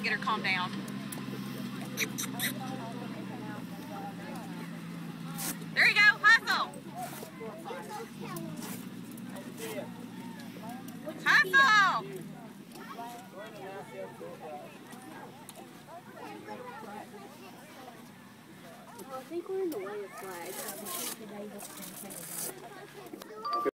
get her calmed down. There you go, hustle! Hustle! I think we're in the way of flags.